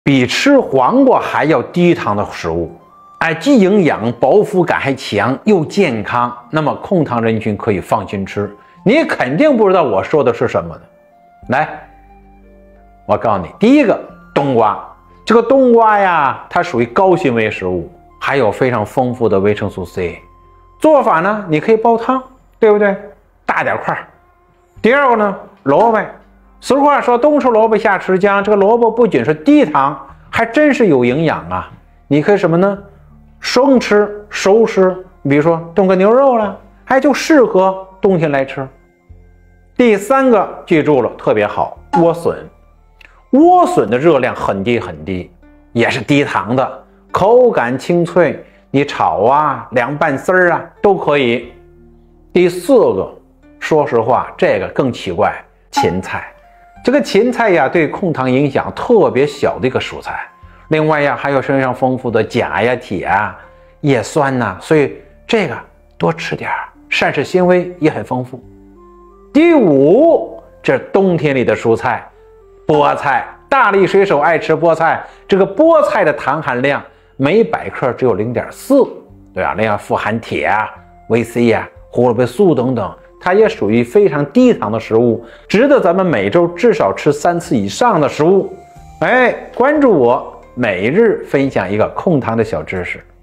比吃黄瓜还要低糖的食物。哎，既营养，饱腹感还强，又健康。那么控糖人群可以放心吃。你肯定不知道我说的是什么呢？来，我告诉你，第一个冬瓜。这个冬瓜呀，它属于高纤维食物，还有非常丰富的维生素 C。做法呢，你可以煲汤，对不对？大点块。第二个呢，萝卜。俗话说冬吃萝卜夏吃姜，这个萝卜不仅是低糖，还真是有营养啊。你可以什么呢？生吃、熟吃，比如说炖个牛肉了，还就适合冬天来吃。第三个，记住了，特别好，莴笋。莴笋的热量很低很低，也是低糖的，口感清脆，你炒啊、凉拌丝儿啊都可以。第四个，说实话，这个更奇怪，芹菜。这个芹菜呀，对控糖影响特别小的一个蔬菜。另外呀，还有身上丰富的钾呀、铁啊、叶酸呐，所以这个多吃点，膳食纤维也很丰富。第五，这是冬天里的蔬菜，菠菜。大力水手爱吃菠菜，这个菠菜的糖含量每100克只有0.4，对吧？另外富含铁啊、维 C 啊、胡萝卜素等等，它也属于非常低糖的食物，值得咱们每周至少吃3次以上的食物。哎，关注我，每日分享一个控糖的小知识。